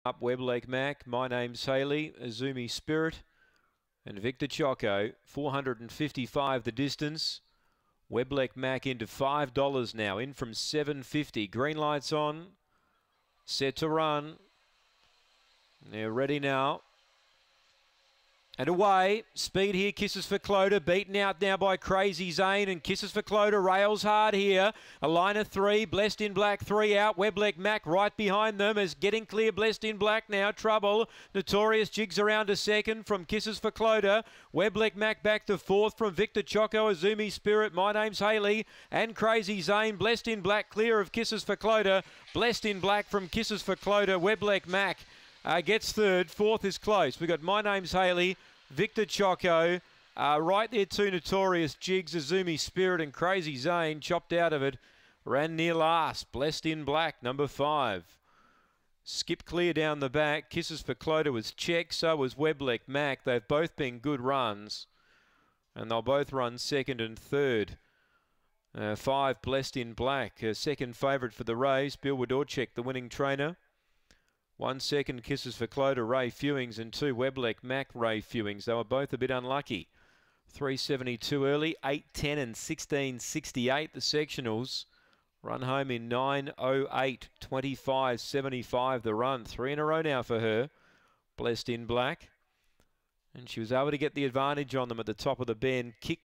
Up Webb Lake Mac, My Name's Haley, Azumi Spirit, and Victor Choco. 455 the distance. Webb Lake Mac into $5 now, in from $7.50. Green lights on, set to run. They're ready now. And away, speed here, Kisses for Clodagh, beaten out now by Crazy Zane, and Kisses for Clodagh rails hard here. A line of 3, Blessed in Black 3 out, Webb Lake Mac right behind them is getting clear. Blessed in Black now, trouble. Notorious Jigs around to second from Kisses for Clodagh. Webb Lake Mac back to 4th from Victor Choco, Azumi Spirit, My Name's Haley, and Crazy Zane. Blessed in Black clear of Kisses for Clodagh. Blessed in Black from Kisses for Clodagh. Webb Lake Mac gets 3rd. 4th is close. We've got My Name's Haley, Victor Choco, right there too, Notorious Jigs, Azumi Spirit, and Crazy Zane chopped out of it. Ran near last. Blessed in Black, number 5. Skip clear down the back. Kisses for Clodagh was checked, so was Webb Lake Mac. They've both been good runs, and they'll both run 2nd and 3rd. 5, Blessed in Black, second favourite for the race. Bill Wodorczyk, the winning trainer. 1 second, Kisses for Clodagh, Ray Fewings, and 2, Webb Lake Mac, Ray Fewings. They were both a bit unlucky. 372 early, 8:10 and 16:68 the sectionals. Run home in 9:08, 25:75 the run. 3 in a row now for her. Blessed in Black. And she was able to get the advantage on them at the top of the bend. Kick